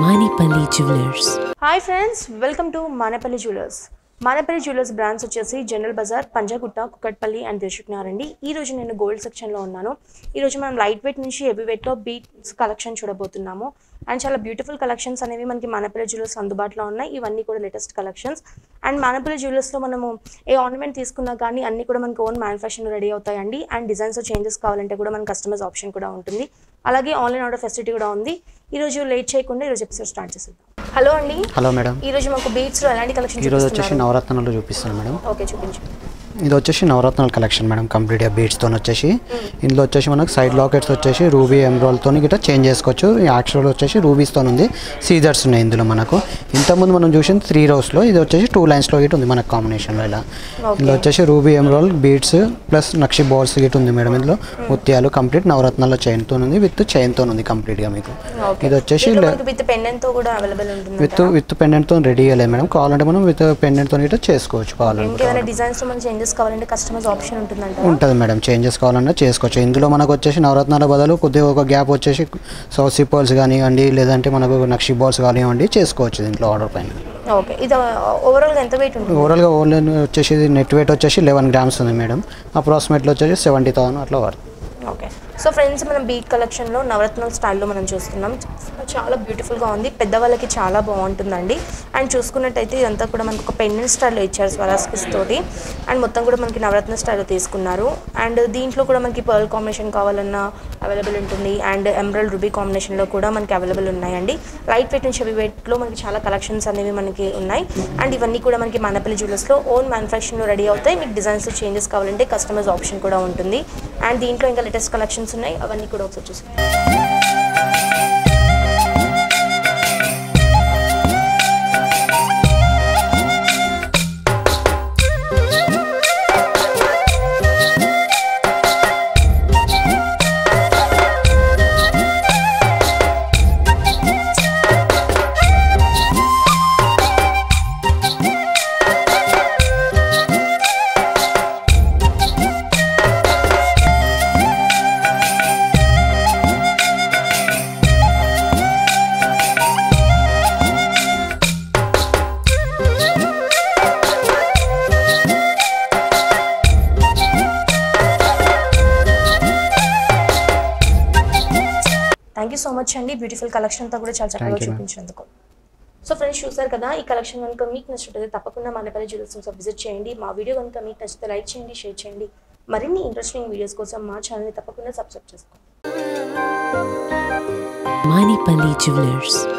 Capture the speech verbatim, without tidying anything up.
Manipali Jewellers. Hi friends, welcome to Manipali Jewellers. Manipali Jewellers brands వచ్చేసి General Bazaar, Panjagutta, Kukatpally and Dilsukhnagar అండి. ఈ రోజు నేను గోల్డ్ సెక్షన్ లో ఉన్నాను. ఈ రోజు మనం లైట్ వెయిట్ నుంచి హెవీ వెయిట్ లో బీట్స్ కలెక్షన్ చూడబోతున్నాము. అండ్ చాలా బ్యూటిఫుల్ కలెక్షన్స్ అనేవి మనకి మానిపల్లి జ్యువెలర్స్ అందుబాటులో ఉన్నాయి. ఇవన్నీ కూడా latest collections. And Manipalli jewellers లో మనము ఏ ఆర్నమెంట్ తీసుకున్నా కానీ అన్ని కూడా మనకి ఓన్ మ్యానుఫ్యాక్చరింగ్ రెడీ అవుతాయండి. అండ్ డిజైన్స్ చేంజెస్ కావాలంటే కూడా మన కస్టమైజ్ ఆప్షన్ కూడా ఉంటుంది. అలాగే ఆన్లైన్ ఆర్డర్ ఫెసిలిటీ కూడా ఉంది. ఈ రోజు లేట్ చేయకుండా ఈ రోజు ఎపిసోడ్ స్టార్ట్ చేసేద్దాం. హలో అండి. Hello madam. ఈ రోజు మాకు బీట్స్ లో ఎలాంటి కలెక్షన్ ఈ రోజు వచ్చేసి నవరత్నాలు చూపిస్తాను మేడం. ఓకే, చూపించండి. ఇది వచ్చేసి నవరత్నాల కలెక్షన్ మేడం, కంప్లీట్గా బీడ్స్తో వచ్చేసి. ఇందులో వచ్చేసి మనకు సైడ్ లాకెట్స్ వచ్చేసి రూబీ ఎమ్రాల్తో గిట్లా చేంజ్ చేసుకోవచ్చు. యాక్చువల్ వచ్చేసి రూబీస్తో ఉంది, సీజర్స్ ఉన్నాయి ఇందులో మనకు. ఇంతకుముందు మనం చూసింది త్రీ రోస్లో, ఇది వచ్చేసి టూ లైన్స్లో గిట్ ఉంది మనకు కాంబినేషన్లో. ఇలా ఇందులో వచ్చేసి రూబీ ఎమ్రాల్ బీడ్స్ ప్లస్ నక్షి బాల్స్ గిట్ ఉంది మేడం. ఇందులో ముత్యాలు కంప్లీట్ నవరత్నాల చైన్తో ఉంది, విత్ చైన్తో ఉంది కంప్లీట్గా మీకు. ఇది వచ్చేసి విత్ పెండెంట్తో కూడా అవైలబుల్ ఉంటుంది. విత్ విత్ పెండెంట్తో రెడీ అయ్యలేదు మేడం, కావాలంటే మనం విత్ పెండెంట్తో గిట్లా చేసుకోవచ్చు. కావాలంటే డిజైన్స్ మనం చేంజెస్ కావాలంటే కస్టమైజ్ ఆప్షన్ ఉంటుందంట. ఉంటుంది మేడం, చేంజెస్ కావాలన్నా చేసుకోవచ్చు. ఇందులో మనకు వచ్చేసి నవరత్నాల బదులు కొద్దిగా ఒక గ్యాప్ వచ్చేసి సౌసీ బాల్స్ కానివ్వండి, లేదంటే మనకు నక్షి బాల్స్ కానివ్వండి చేసుకోవచ్చు దీంట్లో ఆర్డర్ పైన. ఓకే, ఇది ఓవరాల్గా ఎంత వెయిట్ ఉంటుంది? ఓవరాల్గా ఓన్లీ వచ్చేసి నెట్ వెయిట్ వచ్చేసి లెవెన్ గ్రామ్స్ ఉంది మేడం. అప్రాక్సిమేట్లో వచ్చేసి సెవెంటీ థౌసండ్ అట్లా పడుతుంది. ఓకే, సో ఫ్రెండ్స్ మనం బీట్ కలెక్షన్లో నవరత్నాల స్టైల్లో మనం చూస్తున్నాం. చాలా బ్యూటిఫుల్గా ఉంది, పెద్దవాళ్ళకి చాలా బాగుంటుందండి. అండ్ చూసుకున్నట్టయితే ఇదంతా కూడా మనకు ఒక పెండెంట్ స్టైల్లో ఇచ్చారు స్వరాస్కిస్ తోటి. అండ్ మొత్తం కూడా మనకి నవరత్న స్టైల్లో తీసుకున్నారు. అండ్ దీంట్లో కూడా మనకి పర్ల్ కాంబినేషన్ కావాలన్నా అవైలబుల్ ఉంటుంది. అండ్ ఎమరల్డ్ రూబీ కాంబినేషన్లో కూడా మనకి అవైలబుల్ ఉన్నాయండి. లైట్ వెయిట్ నుంచి హెవీ వెయిట్లో మనకి చాలా కలెక్షన్స్ అనేవి మనకి ఉన్నాయి. అండ్ ఇవన్నీ కూడా మనకి మానిపల్లి జ్యువెలర్స్లో ఓన్ మ్యానుఫ్యాక్చరింగ్లో రెడీ అవుతాయి. మీకు డిజైన్స్ చేంజెస్ కావాలంటే కస్టమైజ్ ఆప్షన్ కూడా ఉంటుంది. అండ్ దీంట్లో ఇంకా లేటెస్ట్ కలెక్షన్స్ ఉన్నాయి, అవన్నీ కూడా ఒకసారి చూసి. థ్యాంక్ యూ సో మచ్ అండి, బ్యూటిఫుల్ కలెక్షన్ అంతా కూడా చాలా చక్కగా చూపించినందుకు. సో ఫ్రెండ్స్ చూసారు కదా, ఈ కలెక్షన్ కనుక మీకు నచ్చినట్లయితే తప్పకుండా మానిపల్లి జ్యువెలర్స్ విజిట్ చేయండి. మా వీడియో కనుక మీకు నచ్చితే లైక్ చేయండి, షేర్ చేయండి. మరిన్ని ఇంట్రెస్టింగ్ వీడియోస్ కోసం మా ఛానల్ని తప్పకుండా సబ్స్క్రైబ్ చేసుకోండి. Manipali Jewellers.